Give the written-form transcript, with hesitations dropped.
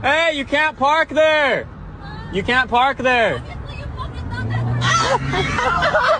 Hey, you can't park there. You can't park there. Obviously, you fucking dumbass.